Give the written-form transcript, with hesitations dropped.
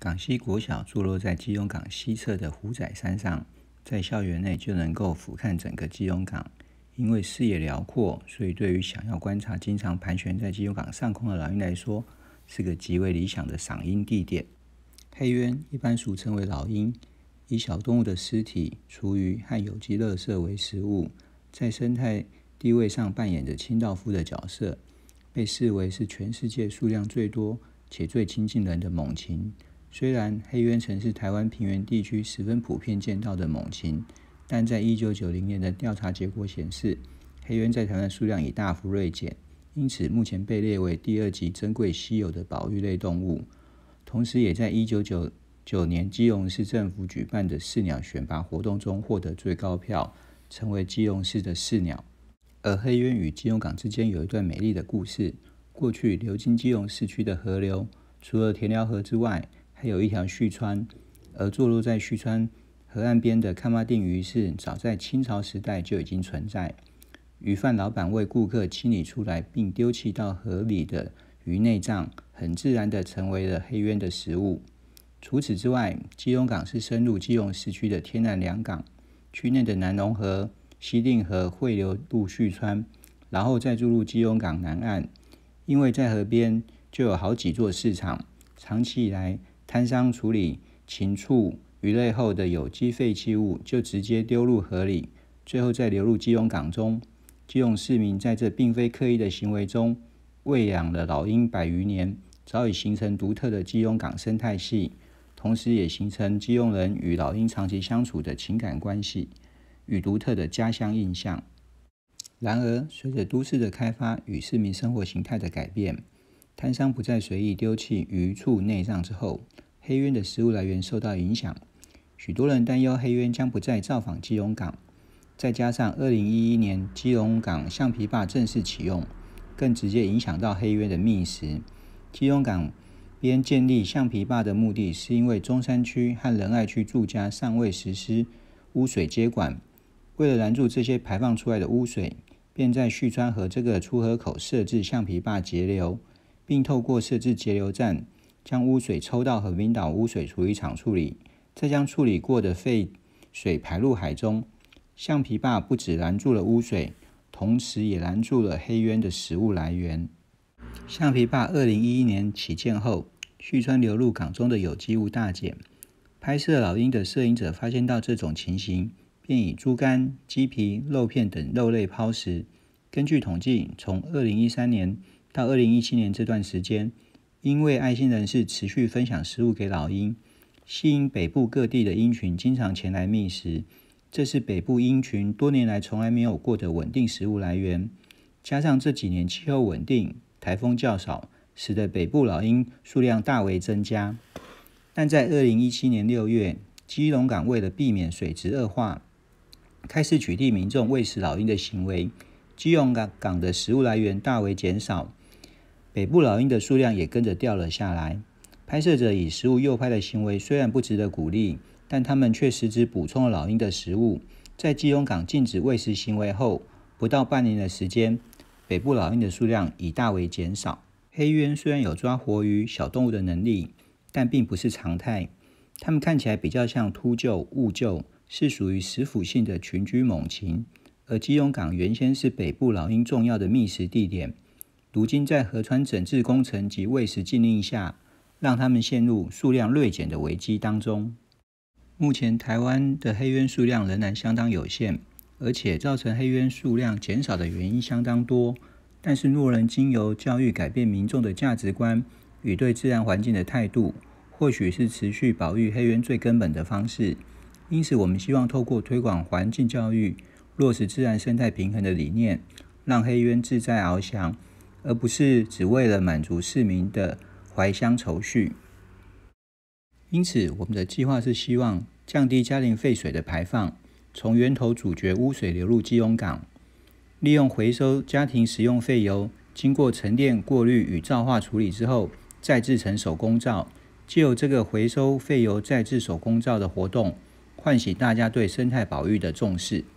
港西国小坐落在基隆港西侧的虎仔山上，在校园内就能够俯瞰整个基隆港。因为视野辽阔，所以对于想要观察经常盘旋在基隆港上空的老鹰来说，是个极为理想的赏鹰地点。黑鸢一般俗称为老鹰，以小动物的尸体、厨余和有机垃圾为食物，在生态地位上扮演着清道夫的角色，被视为是全世界数量最多且最亲近人的猛禽。虽然黑鸢曾是台湾平原地区十分普遍见到的猛禽，但在1990年的调查结果显示，黑鸢在台湾数量已大幅锐减，因此目前被列为第2级珍贵稀有的保育类动物。同时也在1999年基隆市政府举办的市鸟选拔活动中获得最高票，成为基隆市的市鸟。而黑鸢与基隆港之间有一段美丽的故事。过去流经基隆市区的河流，除了田寮河之外，还有一条旭川，而坐落在旭川河岸边的康巴定鱼市，早在清朝时代就已经存在。鱼贩老板为顾客清理出来并丢弃到河里的鱼内脏，很自然地成为了黑鸢的食物。除此之外，基隆港是深入基隆市区的天然良港，区内的南隆河、西定河汇流入旭川，然后再注入基隆港南岸。因为在河边就有好几座市场，长期以来摊商处理禽畜鱼类后的有机废弃物就直接丢入河里，最后再流入基隆港中。基隆市民在这并非刻意的行为中喂养了老鹰100余年，早已形成独特的基隆港生态系，同时也形成基隆人与老鹰长期相处的情感关系与独特的家乡印象。然而，随着都市的开发与市民生活形态的改变，摊商不再随意丢弃鱼畜内脏之后，黑鸢的食物来源受到影响。许多人担忧黑鸢将不再造访基隆港，再加上2011年基隆港橡皮坝正式启用，更直接影响到黑鸢的觅食。基隆港边建立橡皮坝的目的是因为中山区和仁爱区住家尚未实施污水接管，为了拦住这些排放出来的污水，便在旭川河这个出河口设置橡皮坝截流，并透过设置截流站将污水抽到和平岛污水处理厂处理，再将处理过的废水排入海中。橡皮坝不只拦住了污水，同时也拦住了黑鸢的食物来源。橡皮坝2011年起建后，旭川流入港中的有机物大减。拍摄老鹰的摄影者发现到这种情形，便以猪肝、鸡皮、肉片等肉类抛食。根据统计，从2013年到2017年这段时间，因为爱心人士持续分享食物给老鹰，吸引北部各地的鹰群经常前来觅食。这是北部鹰群多年来从来没有过的稳定食物来源。加上这几年气候稳定，台风较少，使得北部老鹰数量大为增加。但在2017年6月，基隆港为了避免水质恶化，开始取缔民众喂食老鹰的行为，基隆港的食物来源大为减少，北部老鹰的数量也跟着掉了下来。拍摄者以食物诱拍的行为虽然不值得鼓励，但他们却实质补充了老鹰的食物。在基隆港禁止喂食行为后，不到半年的时间，北部老鹰的数量已大为减少。黑鸢虽然有抓活鱼、小动物的能力，但并不是常态。它们看起来比较像秃鹫、雾鹫，是属于食腐性的群居猛禽。而基隆港原先是北部老鹰重要的觅食地点，如今在河川整治工程及喂食禁令下，让它们陷入数量锐减的危机当中。目前台湾的黑鸢数量仍然相当有限，而且造成黑鸢数量减少的原因相当多。但是若能经由教育改变民众的价值观与对自然环境的态度，或许是持续保育黑鸢最根本的方式。因此我们希望透过推广环境教育，落实自然生态平衡的理念，让黑鸢自在翱翔，而不是只为了满足市民的怀乡愁绪。因此我们的计划是希望降低家庭废水的排放，从源头阻绝污水流入基隆港，利用回收家庭食用废油，经过沉淀、过滤与皂化处理之后，再制成手工皂。藉由这个回收废油再制手工皂的活动，唤起大家对生态保育的重视。